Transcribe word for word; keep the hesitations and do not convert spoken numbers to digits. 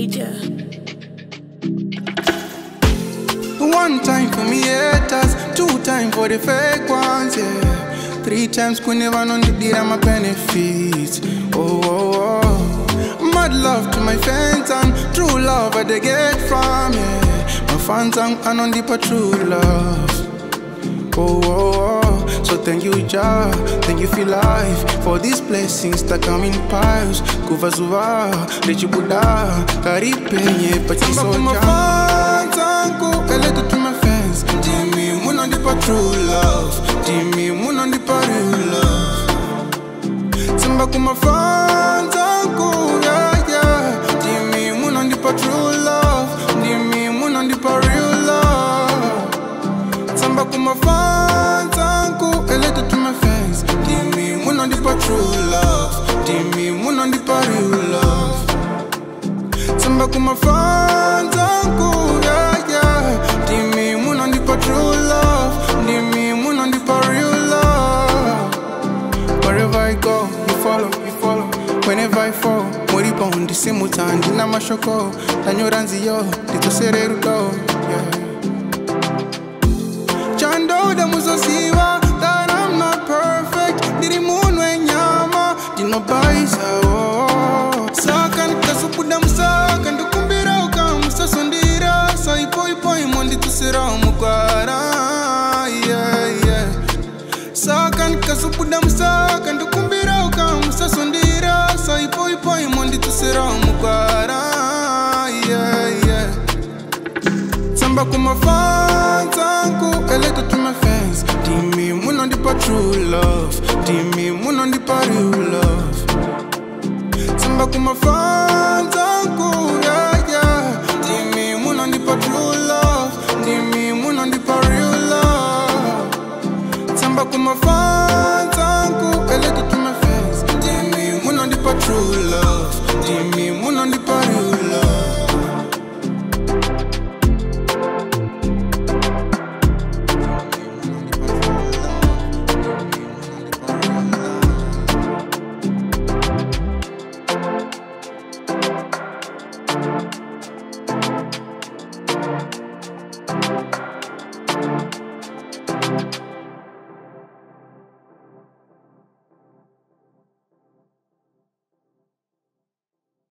major. One time for me haters, two times for the fake ones, yeah. Three times could never know the deal and my benefits. Oh, oh, oh. Mad love to my fans and true love I they get from, yeah. My fans and on the true love. Oh, oh, oh. So thank you, Jah, thank you for life, for these blessings that come in piles. Kuva zuva, lechi Buddha, karipenye pati soja. To my fans, Jimmy, moon on the true love, Jimmy, moon on the real love. Tsamba kumafans, uncle, yeah, yeah. Jimmy, moon on the true love, Jimmy, moon on the real love. Tsamba kumafans, uncle, elected to my fans, Jimmy, moon on the true love, Jimmy, moon on the real love. Tsamba kumafans, uncle, yeah, yeah. Dimmy, moon on the true love. Dimmy, moon on the real love. Wherever I go, you follow, you follow. Whenever I fall, mori bound, the same mutan, dina mashoko. Tanyo ranzi yo, dito sereru do. Chando da muso siwa, that I'm not perfect. Diri moon when yama, dino baisa oh. Sakan kasupuda musakan, dukumbira uka musa sondira. Sai poi poi mondi tu sera mukwara, yeah yeah. Sakan kasupuda musakan, dukumbira uka musa sondira. Sai poi poi mondi tu sera mukwara, yeah yeah. Tsamba kumafans, uncle, elected to my fans. Dimmy, moon on the true love, Dimmy, moon on the real love. Tsamba kumafans.